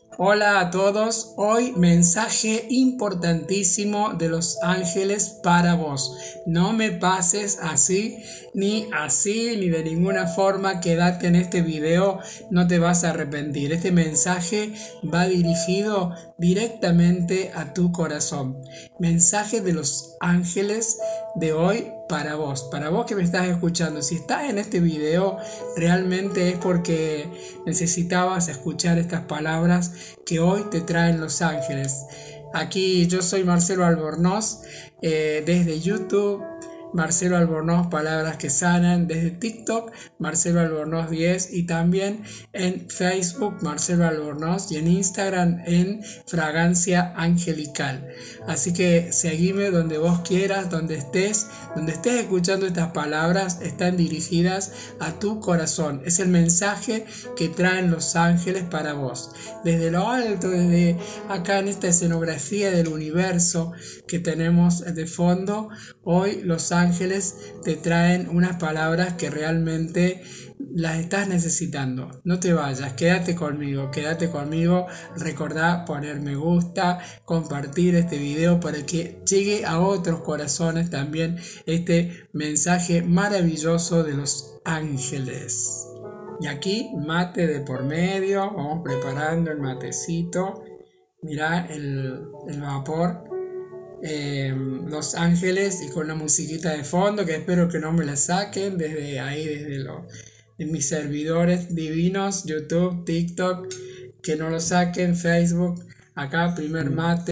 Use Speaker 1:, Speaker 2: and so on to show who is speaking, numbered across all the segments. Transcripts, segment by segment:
Speaker 1: Hola a todos, hoy mensaje importantísimo de los ángeles para vos. No me pases así, ni de ninguna forma. Quédate en este video, no te vas a arrepentir. Este mensaje va dirigido directamente a tu corazón. Mensaje de los ángeles de hoy para vos que me estás escuchando. Si estás en este video, realmente es porque necesitabas escuchar estas palabras que hoy te traen los ángeles. Aquí yo soy Marcelo Albornoz, desde YouTube, Marcelo Albornoz, Palabras que Sanan, desde TikTok, Marcelo Albornoz 10 y también en Facebook, Marcelo Albornoz, y en Instagram en Fragancia Angelical. Así que seguime donde vos quieras, donde estés escuchando estas palabras, están dirigidas a tu corazón. Es el mensaje que traen los ángeles para vos. Desde lo alto, desde acá en esta escenografía del universo que tenemos de fondo, hoy los ángeles te traen unas palabras que realmente las estás necesitando. No te vayas, quédate conmigo. Recordá poner me gusta, compartir este video para que llegue a otros corazones también este mensaje maravilloso de los ángeles. Y aquí mate de por medio, vamos preparando el matecito. Mirá el vapor. Los ángeles y con la musiquita de fondo que espero que no me la saquen desde ahí, de mis servidores divinos, YouTube, TikTok, que no lo saquen, Facebook. Acá primer mate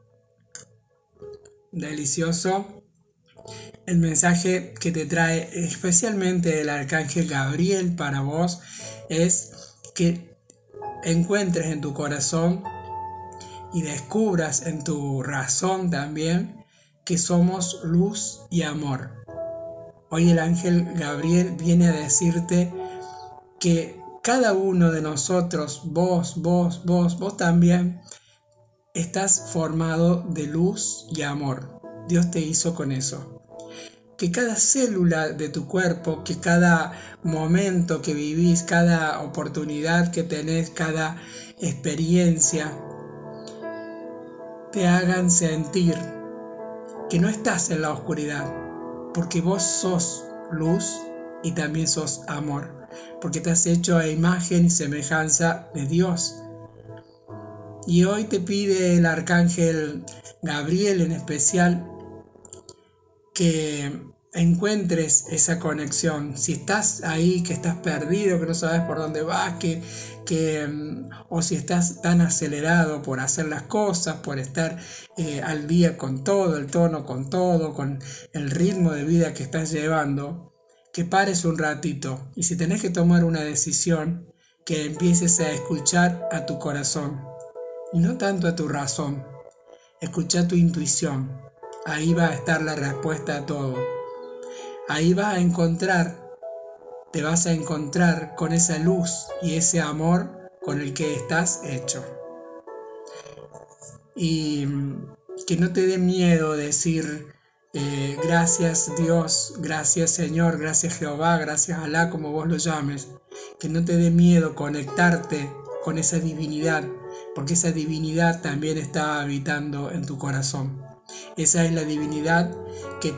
Speaker 1: delicioso. El mensaje que te trae especialmente el arcángel Gabriel para vos es que encuentres en tu corazón y descubras en tu razón también que somos luz y amor. Hoy el ángel Gabriel viene a decirte que cada uno de nosotros, vos también, estás formado de luz y amor. Dios te hizo con eso. Que cada célula de tu cuerpo, que cada momento que vivís, cada oportunidad que tenés, cada experiencia, te hagan sentir que no estás en la oscuridad, porque vos sos luz y también sos amor, porque te has hecho a imagen y semejanza de Dios. Y hoy te pide el arcángel Gabriel en especial que encuentres esa conexión. Si estás ahí, que estás perdido, que no sabes por dónde vas, o si estás tan acelerado por hacer las cosas, por estar al día con todo, el tono con todo, con el ritmo de vida que estás llevando, que pares un ratito. Y si tenés que tomar una decisión, que empieces a escuchar a tu corazón y no tanto a tu razón. Escucha tu intuición. Ahí va a estar la respuesta a todo. Ahí te vas a encontrar con esa luz y ese amor con el que estás hecho. Y que no te dé miedo decir gracias Dios, gracias Señor, gracias Jehová, gracias Alá, como vos lo llames. Que no te dé miedo conectarte con esa divinidad, porque esa divinidad también está habitando en tu corazón. Esa es la divinidad que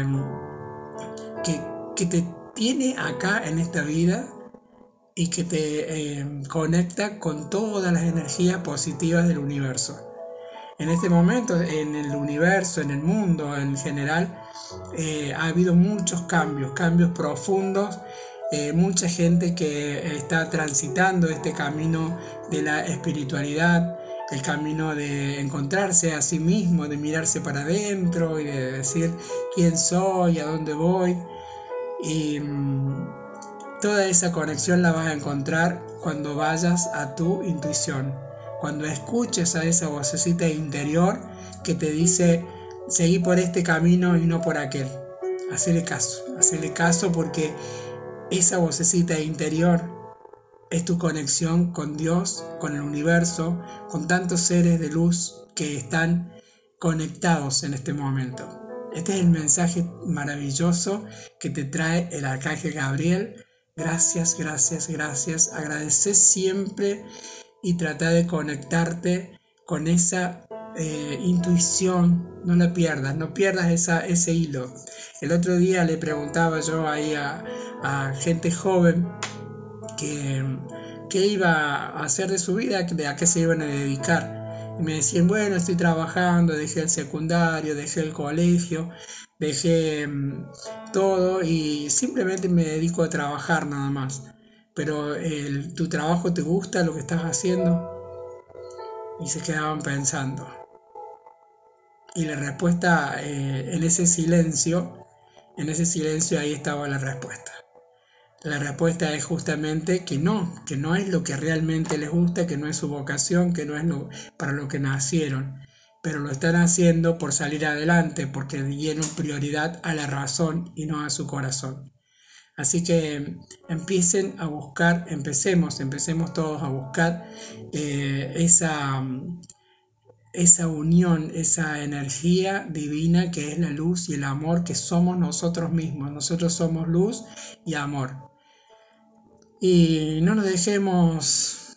Speaker 1: te tiene acá en esta vida y que te conecta con todas las energías positivas del universo. En este momento, en el universo, en el mundo en general, ha habido muchos cambios profundos, mucha gente que está transitando este camino de la espiritualidad, el camino de encontrarse a sí mismo, de mirarse para adentro y de decir quién soy, a dónde voy. Y toda esa conexión la vas a encontrar cuando vayas a tu intuición, cuando escuches a esa vocecita interior que te dice seguí por este camino y no por aquel. Hacele caso porque esa vocecita interior es tu conexión con Dios, con el universo, con tantos seres de luz que están conectados en este momento. Este es el mensaje maravilloso que te trae el arcángel Gabriel. Gracias. Agradece siempre y trata de conectarte con esa intuición. No la pierdas, no pierdas ese hilo. El otro día le preguntaba yo ahí a gente joven qué iba a hacer de su vida, de a qué se iban a dedicar. Y me decían, bueno, estoy trabajando, dejé el secundario, dejé el colegio, dejé todo y simplemente me dedico a trabajar nada más. Pero ¿tu trabajo te gusta lo que estás haciendo? Y se quedaban pensando. Y la respuesta, en ese silencio ahí estaba la respuesta. La respuesta es justamente que no es lo que realmente les gusta, que no es su vocación, que no es para lo que nacieron, pero lo están haciendo por salir adelante, porque dieron prioridad a la razón y no a su corazón. Así que empecemos todos a buscar esa unión, esa energía divina que es la luz y el amor que somos nosotros mismos. Nosotros somos luz y amor. Y no nos dejemos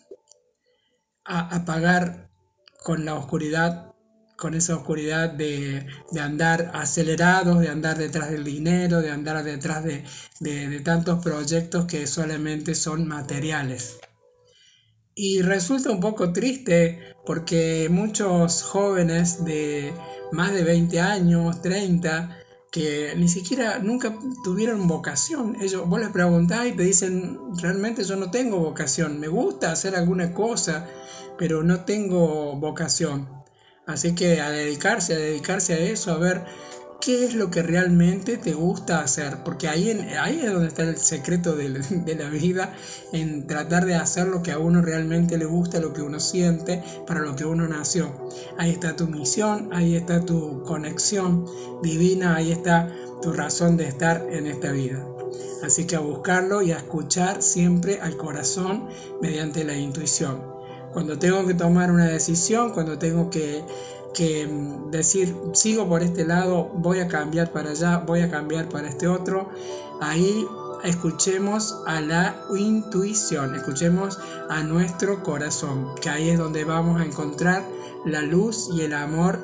Speaker 1: apagar con la oscuridad, con esa oscuridad de andar acelerados, de andar detrás del dinero, de andar detrás de tantos proyectos que solamente son materiales. Y resulta un poco triste porque muchos jóvenes de más de 20 años, 30, que ni siquiera nunca tuvieron vocación. Vos les preguntás y te dicen, realmente yo no tengo vocación, me gusta hacer alguna cosa, pero no tengo vocación. Así que a dedicarse a eso, a ver qué es lo que realmente te gusta hacer, porque ahí es donde está el secreto de la vida, en tratar de hacer lo que a uno realmente le gusta, lo que uno siente, para lo que uno nació. Ahí está tu misión, ahí está tu conexión divina, ahí está tu razón de estar en esta vida. Así que a buscarlo y a escuchar siempre al corazón mediante la intuición. Cuando tengo que tomar una decisión, cuando tengo que decir, sigo por este lado, voy a cambiar para allá, voy a cambiar para este otro, ahí escuchemos a la intuición, escuchemos a nuestro corazón, que ahí es donde vamos a encontrar la luz y el amor,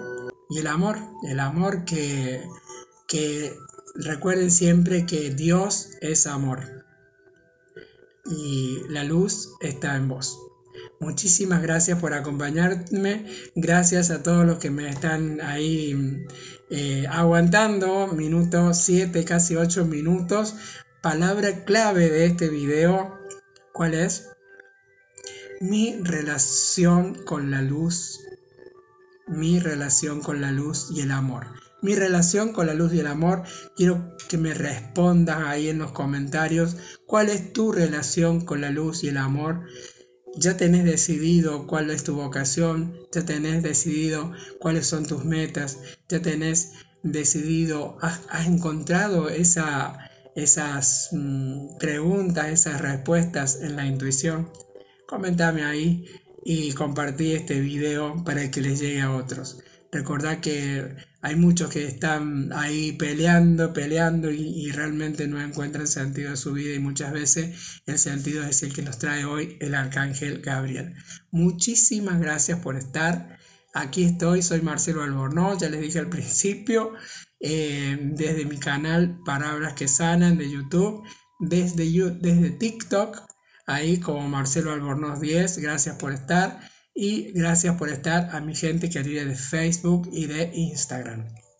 Speaker 1: que recuerden siempre que Dios es amor y la luz está en vos. Muchísimas gracias por acompañarme, gracias a todos los que me están ahí aguantando, minuto 7, casi 8 minutos. Palabra clave de este video, ¿cuál es? Mi relación con la luz y el amor. Mi relación con la luz y el amor, quiero que me respondas ahí en los comentarios, ¿cuál es tu relación con la luz y el amor? Ya tenés decidido cuál es tu vocación, ya tenés decidido cuáles son tus metas, ya tenés decidido, has encontrado esas preguntas, esas respuestas en la intuición. Comentame ahí y compartí este video para que les llegue a otros. Recordá que hay muchos que están ahí peleando y realmente no encuentran sentido a su vida, y muchas veces el sentido es el que nos trae hoy el Arcángel Gabriel. Muchísimas gracias por estar. Aquí estoy, soy Marcelo Albornoz, ya les dije al principio, desde mi canal Palabras que Sanan de YouTube, desde TikTok, ahí como Marcelo Albornoz 10, gracias por estar. Y gracias por estar a mi gente querida de Facebook y de Instagram.